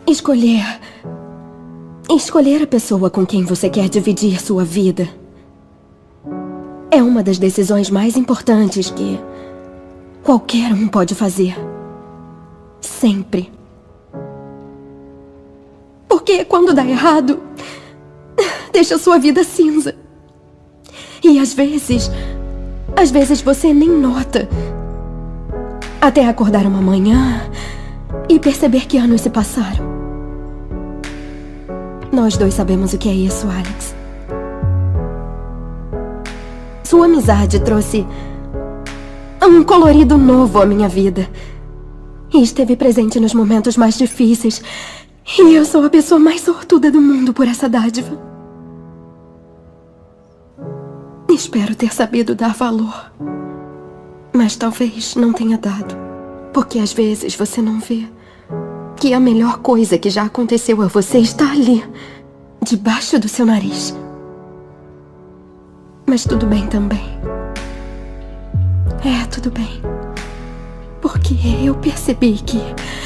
Escolher a pessoa com quem você quer dividir sua vida é uma das decisões mais importantes que qualquer um pode fazer. Sempre. Porque quando dá errado, deixa sua vida cinza. E às vezes você nem nota. Até acordar uma manhã e perceber que anos se passaram. Nós dois sabemos o que é isso, Alex. Sua amizade trouxe um colorido novo à minha vida. E esteve presente nos momentos mais difíceis. E eu sou a pessoa mais sortuda do mundo por essa dádiva. Espero ter sabido dar valor. Mas talvez não tenha dado. Porque às vezes você não vê que a melhor coisa que já aconteceu a você está ali, debaixo do seu nariz. Mas tudo bem também. É, tudo bem. Porque eu percebi que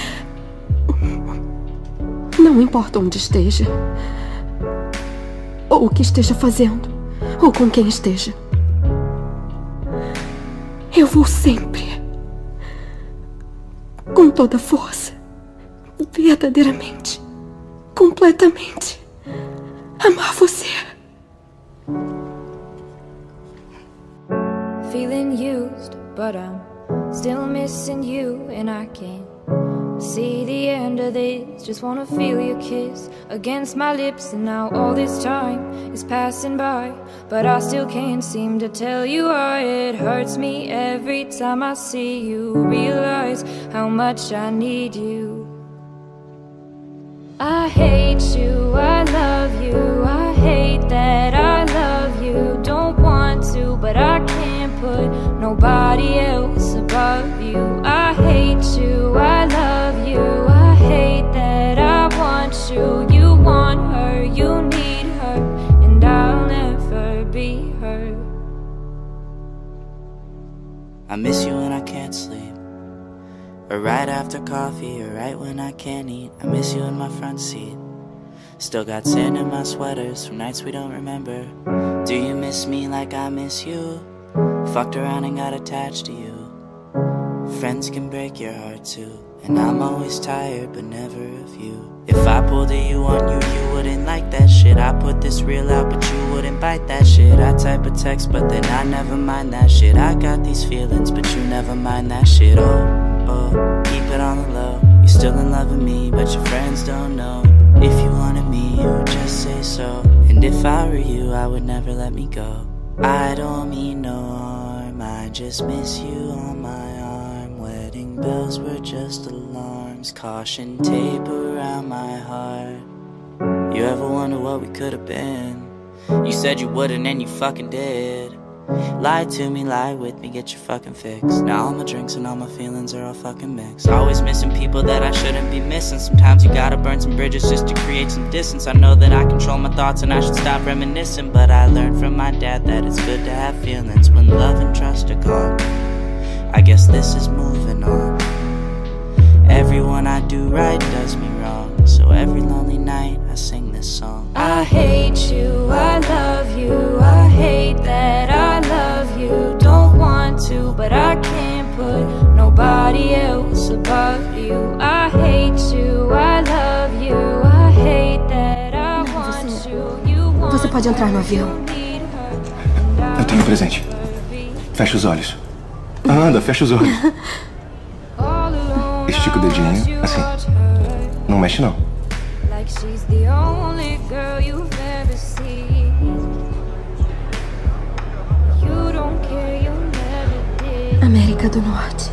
não importa onde esteja, ou o que esteja fazendo, ou com quem esteja, eu vou sempre, com toda força, verdadeiramente, completamente, amar você. Feeling used, but I'm still missing you, and I can't see the end of this. Just wanna feel your kiss against my lips, and now all this time is passing by, but I still can't seem to tell you why. It hurts me every time I see you, realize how much I need you. I hate you, I love you, I hate that I love you. Don't want to, but I can't put nobody else above you. I hate you, I love you, I hate that I want you. You want her, you need her, and I'll never be her. I miss you when I can't sleep, or right after coffee, or right when I can't eat. I miss you in my front seat. Still got sand in my sweaters from nights we don't remember. Do you miss me like I miss you? Fucked around and got attached to you. Friends can break your heart too, and I'm always tired but never of you. If I pulled a you on you, you wouldn't like that shit. I put this reel out but you wouldn't bite that shit. I type a text but then I never mind that shit. I got these feelings but you never mind that shit. Oh, keep it on the low. You're still in love with me but your friends don't know. If you wanted me, you would just say so. And if I were you, I would never let me go. I don't mean no harm, I just miss you on my arm. Wedding bells were just alarms, caution tape around my heart. You ever wonder what we could have been? You said you wouldn't and you fucking did. Lie to me, lie with me, get your fucking fix. Now all my drinks and all my feelings are all fucking mixed. Always missing people that I shouldn't be missing. Sometimes you gotta burn some bridges just to create some distance. I know that I control my thoughts and I should stop reminiscing, but I learned from my dad that it's good to have feelings when love and trust are gone. I guess this is moving on. Everyone I do right does me wrong, so every lonely night I sing this song. I hate you, I love you, I hate that I love you. Don't want to, but I can't put nobody else above you. I hate you, I love you, I hate that I want you. You want Você pode entrar no avião. Eu tenho um presente. Fecha os olhos. Anda, fecha os olhos. Estica o dedinho, assim. Não mexe, não. América do Norte.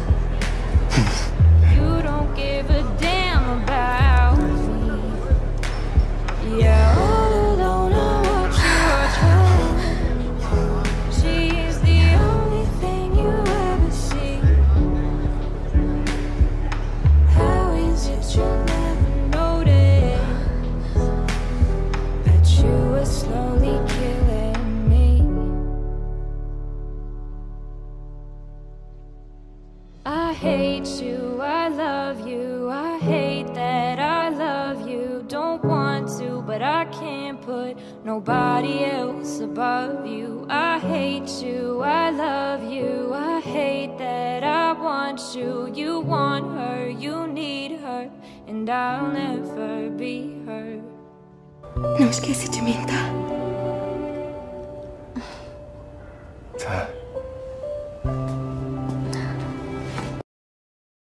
I hate you, I love you, I hate that I love you. nobody else above you. I hate you, I love you, I hate that I want you. You want her, you need her, and I'll never be her. Não esquece de mim, tá?